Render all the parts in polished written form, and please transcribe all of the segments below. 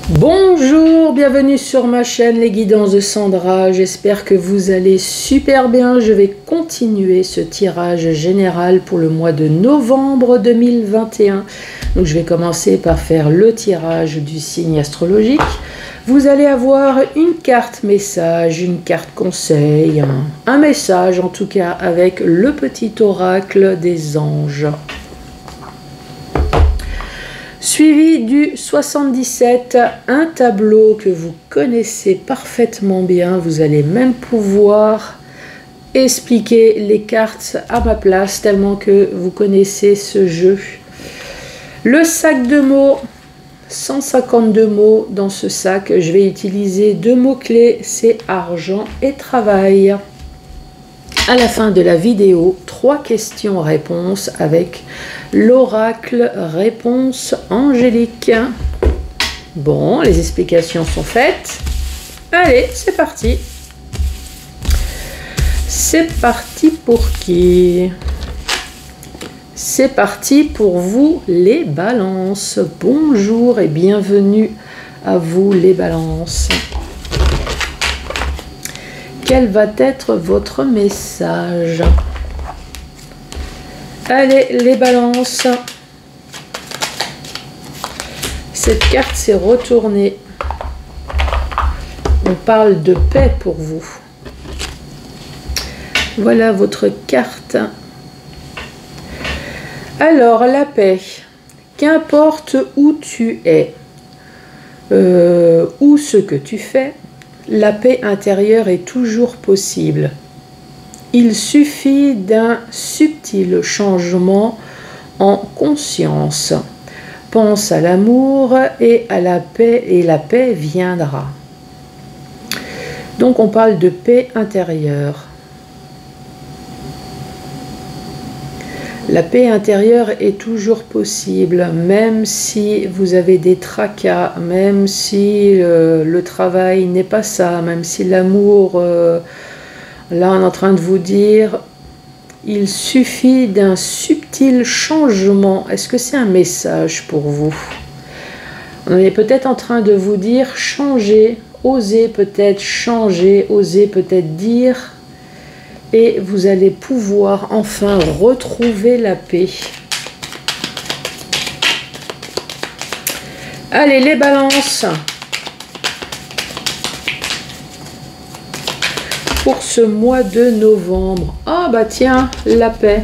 Bonjour, bienvenue sur ma chaîne Les Guidances de Sandra, j'espère que vous allez super bien. Je vais continuer ce tirage général pour le mois de novembre 2021. Donc je vais commencer par faire le tirage du signe astrologique. Vous allez avoir une carte message, une carte conseil, un message en tout cas avec le petit oracle des anges. Suivi du 77, un tableau que vous connaissez parfaitement bien. Vous allez même pouvoir expliquer les cartes à ma place tellement que vous connaissez ce jeu. Le sac de mots, 152 mots dans ce sac. Je vais utiliser deux mots-clés, c'est argent et travail. À la fin de la vidéo, 3 questions-réponses avec l'oracle réponse angélique. Bon, les explications sont faites. Allez, c'est parti. C'est parti pour qui? C'est parti pour vous les balances. Bonjour et bienvenue à vous les balances. Quel va être votre message? Allez, les balances. Cette carte s'est retournée. On parle de paix pour vous. Voilà votre carte. Alors, la paix. Qu'importe où tu es, ou ce que tu fais, la paix intérieure est toujours possible. Il suffit d'un subtil changement en conscience. Pense à l'amour et à la paix viendra. Donc on parle de paix intérieure. La paix intérieure est toujours possible, même si vous avez des tracas, même si le travail n'est pas ça, même si l'amour, là on est en train de vous dire, il suffit d'un subtil changement. Est-ce que c'est un message pour vous? On est peut-être en train de vous dire, changez, osez peut-être changer, osez peut-être dire, et vous allez pouvoir enfin retrouver la paix. Allez, les balances. Pour ce mois de novembre. Ah bah tiens, la paix.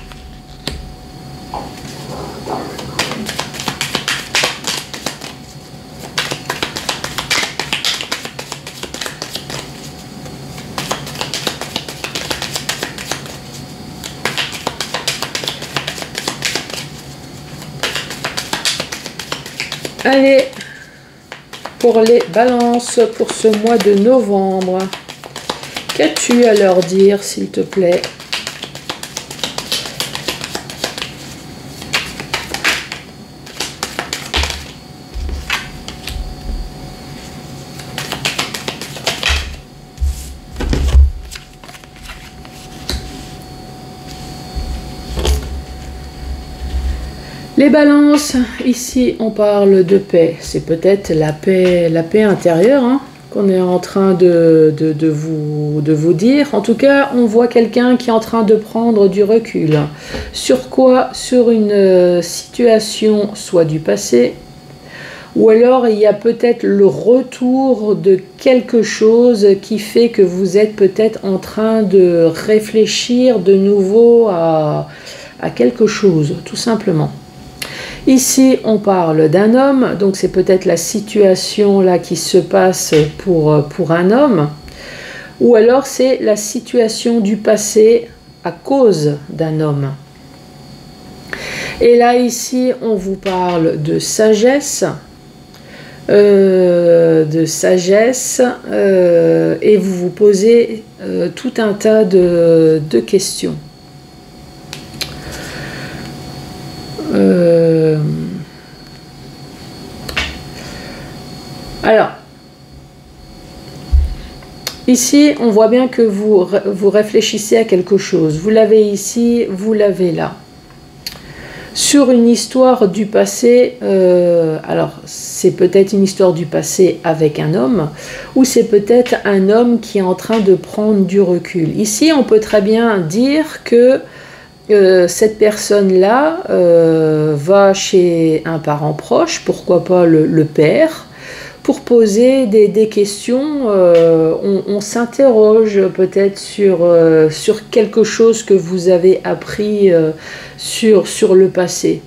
Allez, pour les balances, pour ce mois de novembre, qu'as-tu à leur dire, s'il te plaît? Les balances, ici on parle de paix, c'est peut-être la paix intérieure hein, qu'on est en train de vous dire. En tout cas, on voit quelqu'un qui est en train de prendre du recul. Sur quoi? Sur une situation soit du passé, ou alors il y a peut-être le retour de quelque chose qui fait que vous êtes peut-être en train de réfléchir de nouveau à quelque chose, tout simplement. Ici, on parle d'un homme, donc c'est peut-être la situation là qui se passe pour un homme, ou alors c'est la situation du passé à cause d'un homme. Et là, ici, on vous parle de sagesse, et vous vous posez tout un tas de questions. Alors, ici, on voit bien que vous réfléchissez à quelque chose. Vous l'avez ici, vous l'avez là. sur une histoire du passé. Alors, c'est peut-être une histoire du passé avec un homme, ou c'est peut-être un homme qui est en train de prendre du recul. Ici, on peut très bien dire que cette personne-là va chez un parent proche, pourquoi pas le père, pour poser des questions. On s'interroge peut-être sur quelque chose que vous avez appris sur le passé.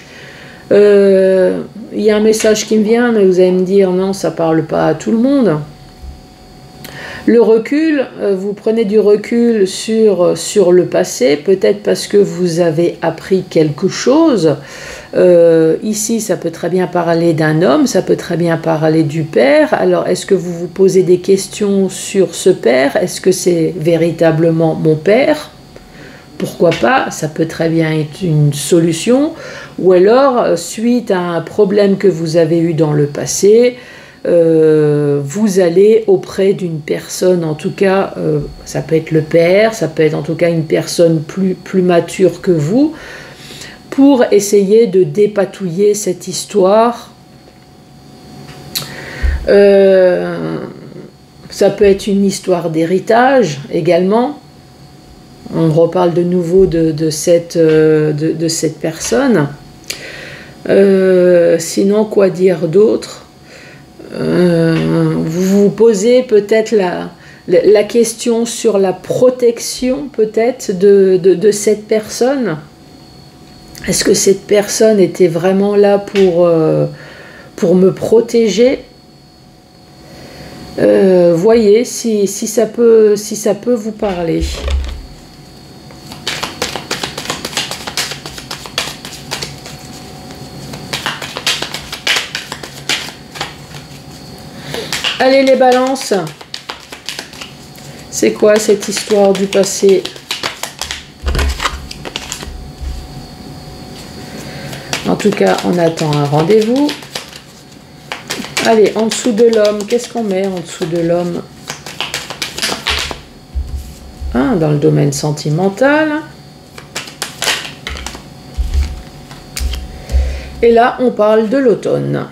Il y a un message qui me vient, mais vous allez me dire non, ça ne parle pas à tout le monde. Le recul, vous prenez du recul sur le passé, peut-être parce que vous avez appris quelque chose. Ici, ça peut très bien parler d'un homme, ça peut très bien parler du père. Alors, est-ce que vous vous posez des questions sur ce père? Est-ce que c'est véritablement mon père? Pourquoi pas? Ça peut très bien être une solution. Ou alors, suite à un problème que vous avez eu dans le passé, vous allez auprès d'une personne, en tout cas, ça peut être le père, ça peut être en tout cas une personne plus mature que vous, pour essayer de dépatouiller cette histoire. Ça peut être une histoire d'héritage également. On reparle de nouveau de cette personne. Sinon, quoi dire d'autre? Vous vous posez peut-être la question sur la protection peut-être de cette personne. Est-ce que cette personne était vraiment là pour me protéger? Voyez si ça peut vous parler. Allez les balances, c'est quoi cette histoire du passé? En tout cas, on attend un rendez-vous. Allez, en dessous de l'homme, qu'est-ce qu'on met en dessous de l'homme? Ah, dans le domaine sentimental. Et là, on parle de l'automne.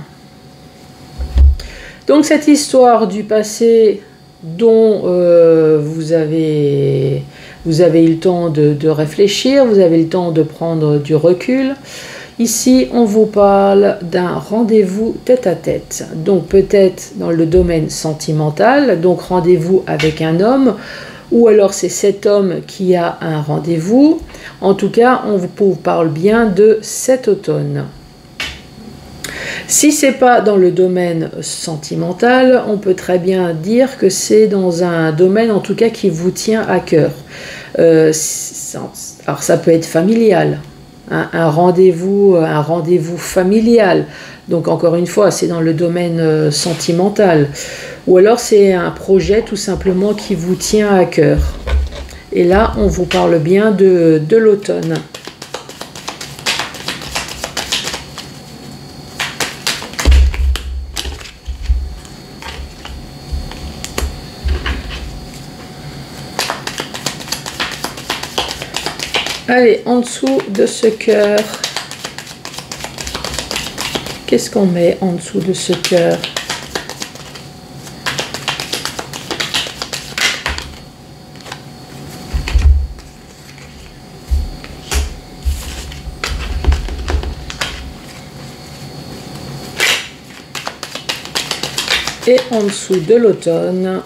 Donc cette histoire du passé dont vous avez eu le temps de réfléchir, vous avez le temps de prendre du recul. Ici, on vous parle d'un rendez-vous tête-à-tête. Donc peut-être dans le domaine sentimental, donc rendez-vous avec un homme, ou alors c'est cet homme qui a un rendez-vous. En tout cas, on vous parle bien de cet automne. Si ce n'est pas dans le domaine sentimental, on peut très bien dire que c'est dans un domaine en tout cas qui vous tient à cœur. Alors ça peut être familial, un rendez-vous familial. Donc encore une fois, c'est dans le domaine sentimental. Ou alors c'est un projet tout simplement qui vous tient à cœur. Et là, on vous parle bien de l'automne. Allez, en dessous de ce cœur, qu'est-ce qu'on met en dessous de ce cœur? Et en dessous de l'automne,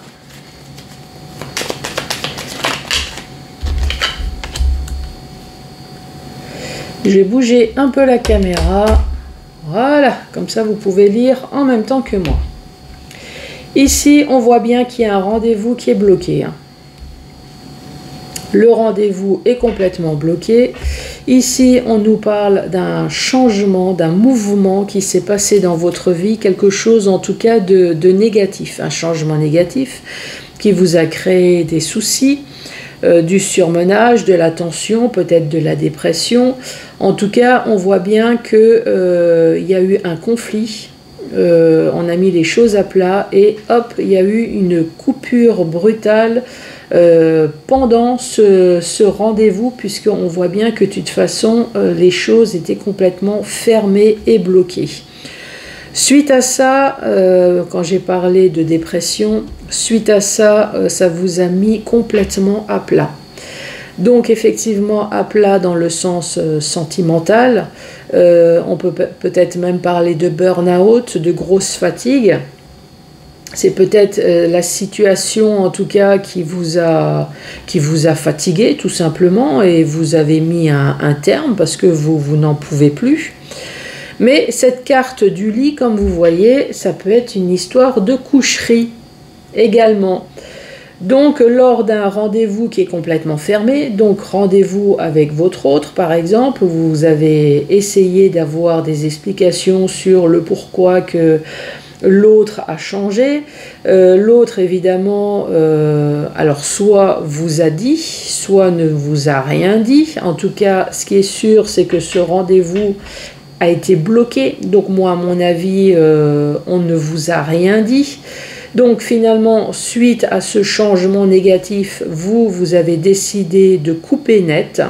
j'ai bougé un peu la caméra, voilà, comme ça vous pouvez lire en même temps que moi. Ici, on voit bien qu'il y a un rendez-vous qui est bloqué. Le rendez-vous est complètement bloqué. Ici, on nous parle d'un changement, d'un mouvement qui s'est passé dans votre vie, quelque chose en tout cas de négatif, un changement négatif qui vous a créé des soucis, du surmenage, de la tension, peut-être de la dépression. En tout cas, on voit bien qu'il y a eu un conflit, on a mis les choses à plat et hop, il y a eu une coupure brutale pendant ce rendez-vous, puisqu'on voit bien que de toute façon, les choses étaient complètement fermées et bloquées. Suite à ça, quand j'ai parlé de dépression, suite à ça, ça vous a mis complètement à plat. Donc effectivement à plat dans le sens sentimental, on peut peut-être même parler de burn-out, de grosse fatigue. C'est peut-être la situation en tout cas qui vous a fatigué tout simplement et vous avez mis un terme parce que vous n'en pouvez plus. Mais cette carte du lit, comme vous voyez, ça peut être une histoire de coucherie également. Donc lors d'un rendez-vous qui est complètement fermé, donc rendez-vous avec votre autre par exemple, vous avez essayé d'avoir des explications sur le pourquoi que l'autre a changé, l'autre évidemment, alors soit vous a dit, soit ne vous a rien dit. En tout cas, ce qui est sûr, c'est que ce rendez-vous a été bloqué. Donc moi, à mon avis, on ne vous a rien dit. Donc finalement, suite à ce changement négatif, vous avez décidé de couper net.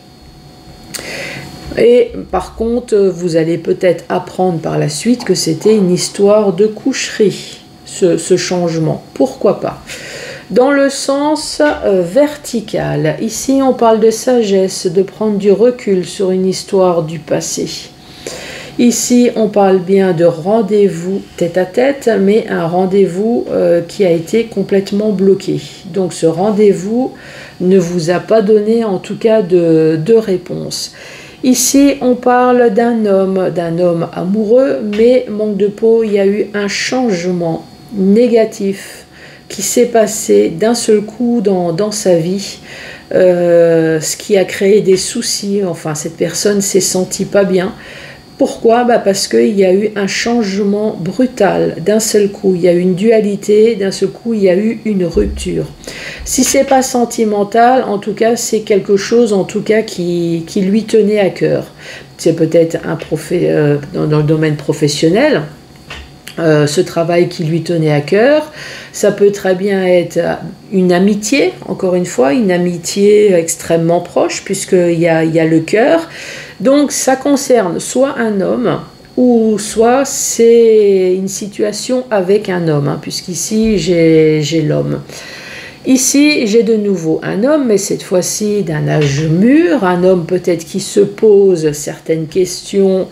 Et par contre, vous allez peut-être apprendre par la suite que c'était une histoire de coucherie, ce changement. Pourquoi pas? Dans le sens vertical, ici on parle de sagesse, de prendre du recul sur une histoire du passé. Ici, on parle bien de rendez-vous tête-à-tête, mais un rendez-vous qui a été complètement bloqué. Donc ce rendez-vous ne vous a pas donné en tout cas de réponse. Ici, on parle d'un homme amoureux, mais manque de peau, il y a eu un changement négatif qui s'est passé d'un seul coup dans sa vie, ce qui a créé des soucis. Enfin, cette personne s'est sentie pas bien. Pourquoi? Parce qu'il y a eu un changement brutal d'un seul coup, il y a eu une dualité, d'un seul coup il y a eu une rupture. Si c'est pas sentimental, en tout cas c'est quelque chose en tout cas qui lui tenait à cœur. C'est peut-être dans le domaine professionnel, ce travail qui lui tenait à cœur. Ça peut très bien être une amitié, encore une fois, une amitié extrêmement proche, puisqu'il y a le cœur. Donc ça concerne soit un homme, ou soit c'est une situation avec un homme, hein, puisqu'ici j'ai l'homme. Ici, j'ai de nouveau un homme, mais cette fois-ci d'un âge mûr, un homme peut-être qui se pose certaines questions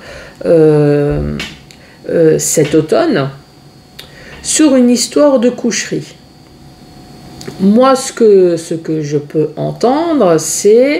cet automne, sur une histoire de coucherie. Moi, ce que je peux entendre, c'est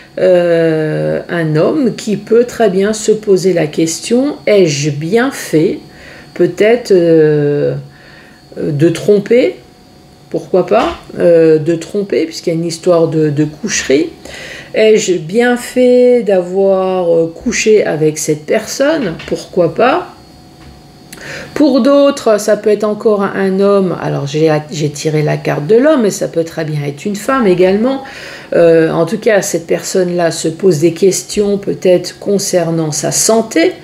un homme qui peut très bien se poser la question, ai-je bien fait peut-être de tromper, pourquoi pas, de tromper, puisqu'il y a une histoire de coucherie. Ai-je bien fait d'avoir couché avec cette personne, pourquoi pas. Pour d'autres, ça peut être encore un homme, alors j'ai tiré la carte de l'homme, mais ça peut très bien être une femme également. En tout cas, cette personne-là se pose des questions peut-être concernant sa santé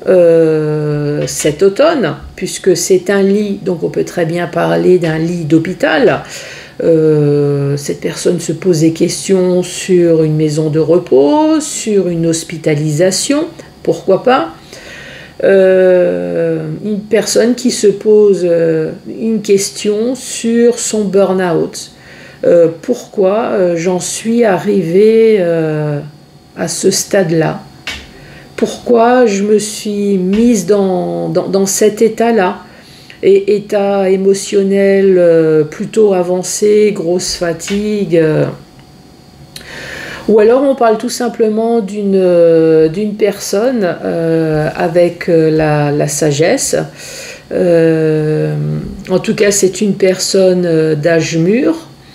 cet automne, puisque c'est un lit, donc on peut très bien parler d'un lit d'hôpital. Cette personne se pose des questions sur une maison de repos, sur une hospitalisation, pourquoi pas. Une personne qui se pose une question sur son burn-out. Pourquoi j'en suis arrivée à ce stade-là? Pourquoi je me suis mise dans cet état-là? Et état émotionnel plutôt avancé, grosse fatigue. Ou alors on parle tout simplement d'une personne avec la sagesse. En tout cas, c'est une personne d'âge mûr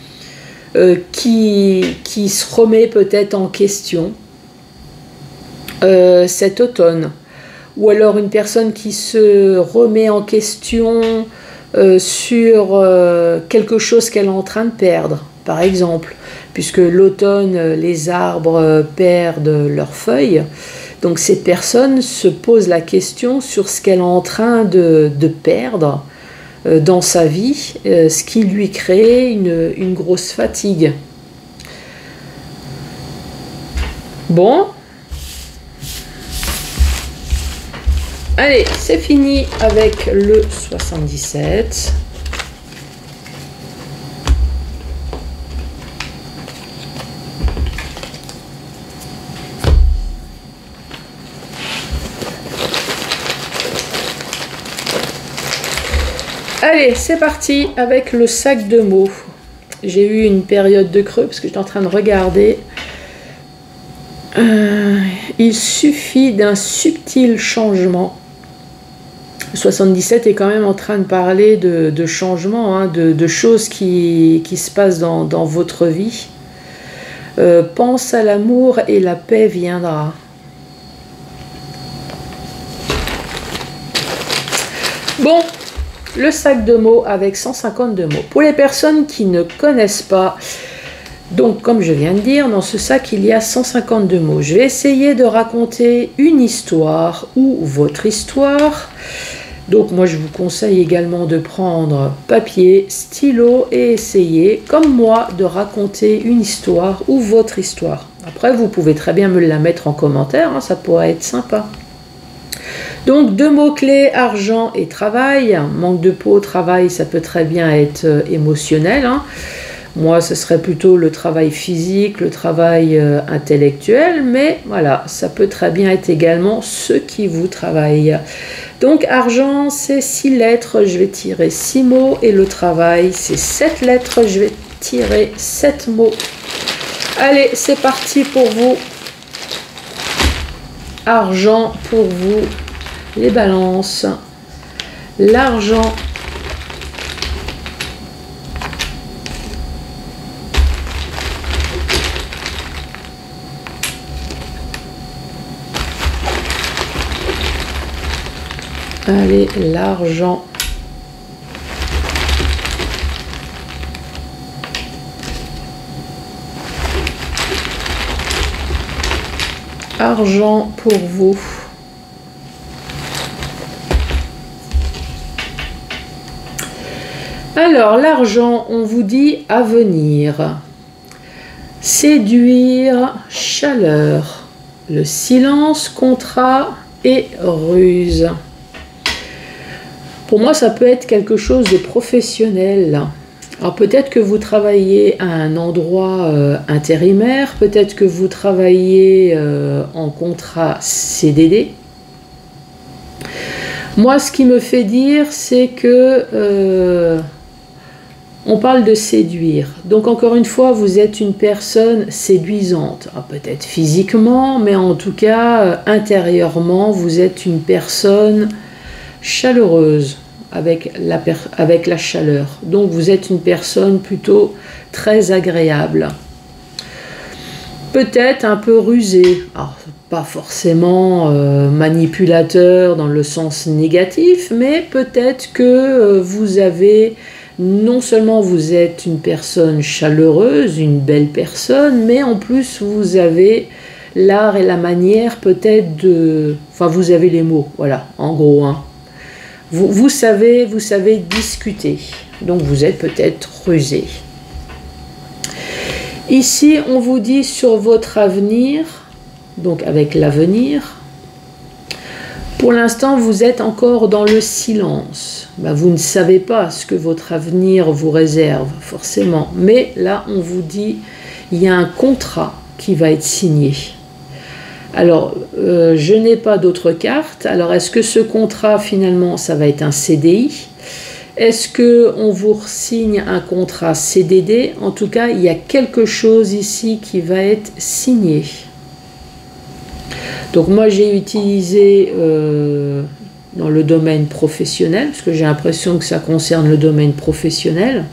qui se remet peut-être en question cet automne. Ou alors une personne qui se remet en question sur quelque chose qu'elle est en train de perdre, par exemple. Puisque l'automne, les arbres perdent leurs feuilles. Donc cette personne se pose la question sur ce qu'elle est en train de perdre dans sa vie, ce qui lui crée une grosse fatigue. Bon. Allez, c'est fini avec le 77. Allez, c'est parti avec le sac de mots. J'ai eu une période de creux parce que j'étais en train de regarder. Il suffit d'un subtil changement. Le 77 est quand même en train de parler de changements, hein, de choses qui se passent dans votre vie. Pense à l'amour et la paix viendra. Bon, le sac de mots avec 152 mots. Pour les personnes qui ne connaissent pas, donc comme je viens de dire, dans ce sac il y a 152 mots. Je vais essayer de raconter une histoire ou votre histoire. Donc moi je vous conseille également de prendre papier, stylo et essayer, comme moi, de raconter une histoire ou votre histoire. Après vous pouvez très bien me la mettre en commentaire, hein, ça pourrait être sympa. Donc deux mots-clés, argent et travail. Manque de peau, travail, ça peut très bien être émotionnel. Hein. Moi, ce serait plutôt le travail physique, le travail intellectuel, mais voilà, ça peut très bien être également ceux qui vous travaillent. Donc argent, c'est 6 lettres, je vais tirer 6 mots, et le travail, c'est 7 lettres, je vais tirer 7 mots. Allez, c'est parti pour vous. Argent pour vous. Les balances, l'argent, allez, l'argent, argent pour vous. Alors, l'argent, on vous dit avenir, séduire, chaleur, le silence, contrat et ruse. Pour moi, ça peut être quelque chose de professionnel. Alors, peut-être que vous travaillez à un endroit intérimaire, peut-être que vous travaillez en contrat CDD. Moi, ce qui me fait dire, c'est que on parle de séduire. Donc, encore une fois, vous êtes une personne séduisante. Peut-être physiquement, mais en tout cas, intérieurement, vous êtes une personne chaleureuse, avec la chaleur. Donc, vous êtes une personne plutôt très agréable. Peut-être un peu rusée. Alors, pas forcément manipulateur dans le sens négatif, mais peut-être que vous avez... Non seulement vous êtes une personne chaleureuse, une belle personne, mais en plus vous avez l'art et la manière peut-être de... Enfin, vous avez les mots, voilà, en gros. Hein. Vous savez discuter, donc vous êtes peut-être rusé. Ici, on vous dit sur votre avenir, donc avec l'avenir, pour l'instant, vous êtes encore dans le silence. Vous ne savez pas ce que votre avenir vous réserve, forcément. Mais là, on vous dit, il y a un contrat qui va être signé. Alors, je n'ai pas d'autres cartes. Alors, est-ce que ce contrat, finalement, ça va être un CDI? Est-ce qu'on vous signe un contrat CDD? En tout cas, il y a quelque chose ici qui va être signé. Donc moi j'ai utilisé dans le domaine professionnel, parce que j'ai l'impression que ça concerne le domaine professionnel.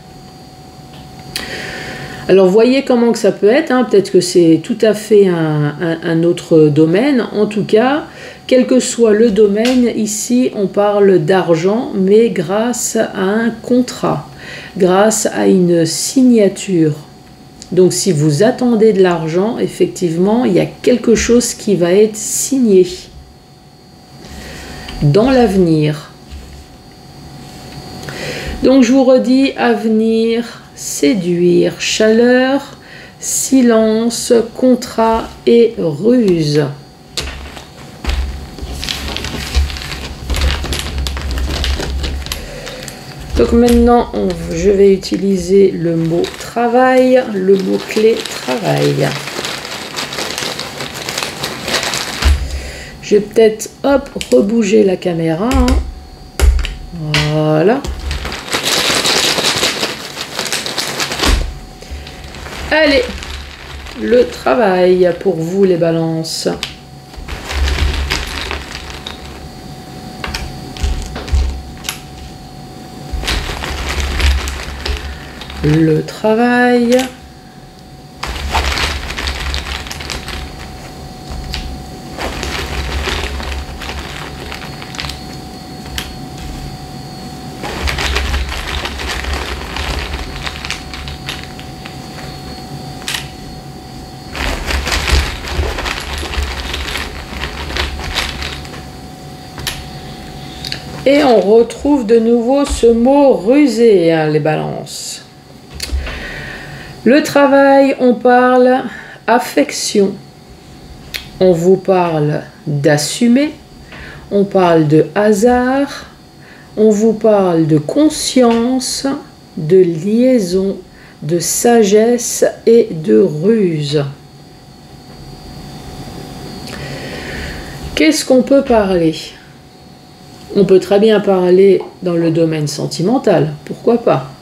Alors voyez comment que ça peut être, hein. Peut-être que c'est tout à fait un autre domaine. En tout cas, quel que soit le domaine, ici on parle d'argent, mais grâce à un contrat, grâce à une signature. Donc si vous attendez de l'argent, effectivement, il y a quelque chose qui va être signé dans l'avenir. Donc je vous redis, avenir, séduire, chaleur, silence, contrat et ruse. Donc maintenant, je vais utiliser le mot travail, le mot-clé travail. Je vais peut-être, hop, rebouger la caméra. Voilà. Allez, le travail pour vous les balances. Le travail. Et on retrouve de nouveau ce mot rusé, hein, les balances. Le travail, on parle affection. On vous parle d'assumer. On parle de hasard. On vous parle de conscience, de liaison, de sagesse et de ruse. Qu'est-ce qu'on peut parler ? On peut très bien parler dans le domaine sentimental, pourquoi pas?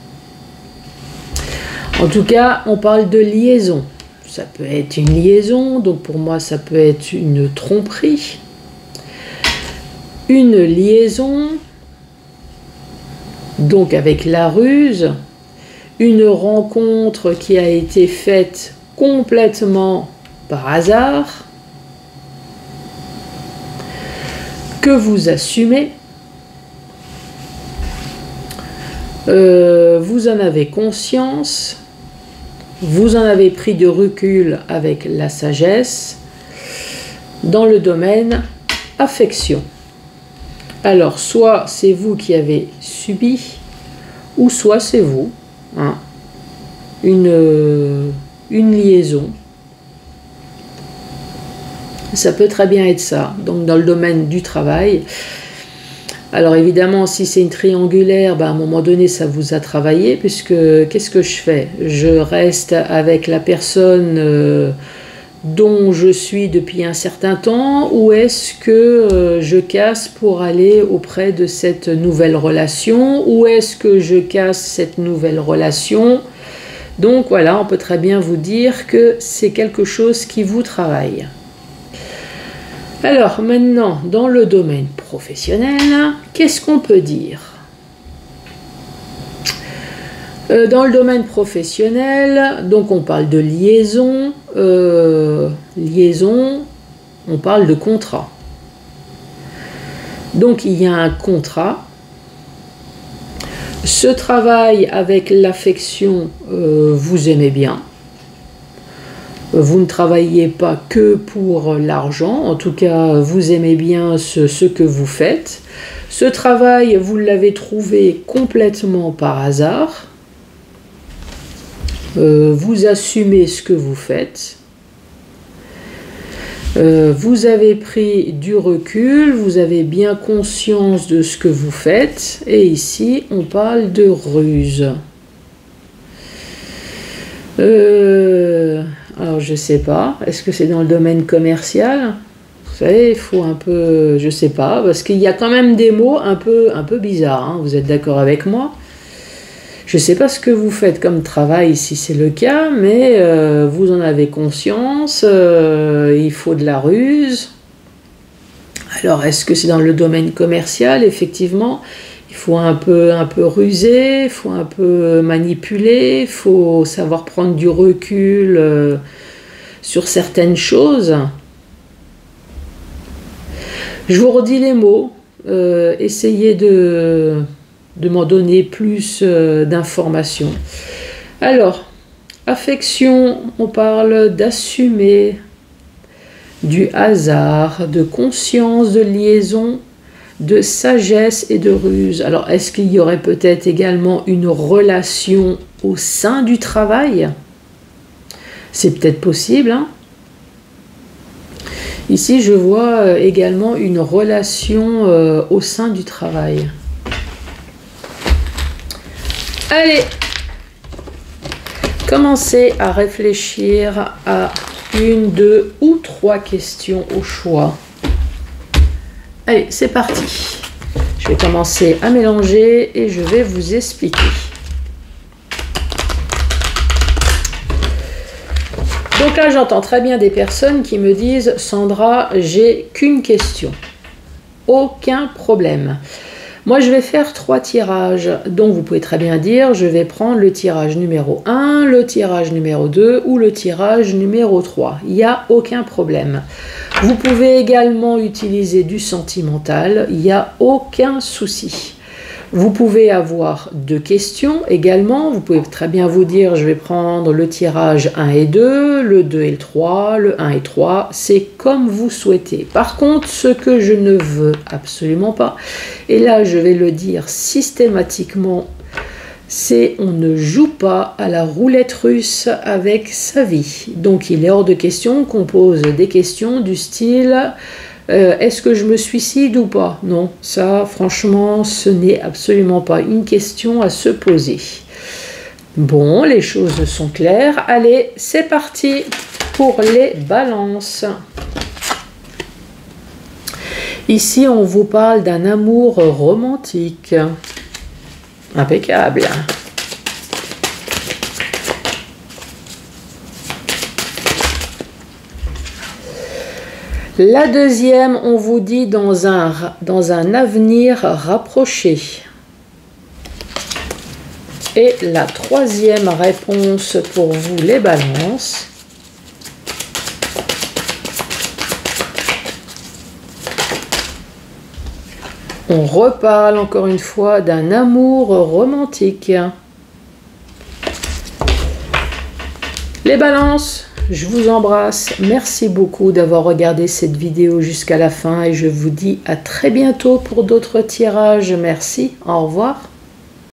En tout cas, on parle de liaison. Ça peut être une liaison, donc pour moi ça peut être une tromperie. Une liaison, donc avec la ruse. Une rencontre qui a été faite complètement par hasard. Que vous assumez. Vous en avez conscience. Vous en avez pris de recul avec la sagesse dans le domaine affection. Alors, soit c'est vous qui avez subi, ou soit c'est vous. Hein, une liaison. Ça peut très bien être ça. Donc, dans le domaine du travail. Alors évidemment, si c'est une triangulaire, ben, à un moment donné, ça vous a travaillé, puisque qu'est-ce que je fais? Je reste avec la personne dont je suis depuis un certain temps, ou est-ce que je casse pour aller auprès de cette nouvelle relation, ou est-ce que je casse cette nouvelle relation? Donc voilà, on peut très bien vous dire que c'est quelque chose qui vous travaille. Alors maintenant, dans le domaine professionnel, qu'est-ce qu'on peut dire? Dans le domaine professionnel, donc on parle de liaison, on parle de contrat. Donc il y a un contrat. Ce travail avec l'affection, vous aimez bien. Vous ne travaillez pas que pour l'argent, en tout cas vous aimez bien ce que vous faites. Ce travail, vous l'avez trouvé complètement par hasard. Vous assumez ce que vous faites. Vous avez pris du recul, vous avez bien conscience de ce que vous faites. Et ici, on parle de ruse. Alors je sais pas, est-ce que c'est dans le domaine commercial? Vous savez, il faut un peu, je sais pas, parce qu'il y a quand même des mots un peu bizarres, hein, vous êtes d'accord avec moi? Je sais pas ce que vous faites comme travail si c'est le cas, mais vous en avez conscience, il faut de la ruse. Alors est-ce que c'est dans le domaine commercial? Effectivement, il faut un peu ruser, il faut un peu manipuler, il faut savoir prendre du recul sur certaines choses. Je vous redis les mots, essayez de m'en donner plus d'informations. Alors, affection, on parle d'assumer, du hasard, de conscience, de liaison, de sagesse et de ruse. Alors, est-ce qu'il y aurait peut-être également une relation au sein du travail? C'est peut-être possible, hein? Ici, je vois également une relation au sein du travail. Allez, commencez à réfléchir à une, deux ou trois questions au choix. Allez, c'est parti. Je vais commencer à mélanger et je vais vous expliquer. Donc là, j'entends très bien des personnes qui me disent « Sandra, j'ai qu'une question. » Aucun problème. Moi, je vais faire 3 tirages. Donc, vous pouvez très bien dire « Je vais prendre le tirage numéro 1, le tirage numéro 2 ou le tirage numéro 3. » Il n'y a aucun problème. Vous pouvez également utiliser du sentimental. Il n'y a aucun souci. Vous pouvez avoir 2 questions également. Vous pouvez très bien vous dire, je vais prendre le tirage 1 et 2, le 2 et le 3, le 1 et 3. C'est comme vous souhaitez. Par contre, ce que je ne veux absolument pas, et là je vais le dire systématiquement, c'est on ne joue pas à la roulette russe avec sa vie. Donc il est hors de question qu'on pose des questions du style... est-ce que je me suicide ou pas? Non, ça, franchement, ce n'est absolument pas une question à se poser. Bon, les choses sont claires. Allez, c'est parti pour les balances. Ici, on vous parle d'un amour romantique. Impeccable. La deuxième, on vous dit dans un avenir rapproché. Et la troisième réponse pour vous, les balances. On reparle encore une fois d'un amour romantique. Les balances, je vous embrasse. Merci beaucoup d'avoir regardé cette vidéo jusqu'à la fin et je vous dis à très bientôt pour d'autres tirages. Merci, au revoir.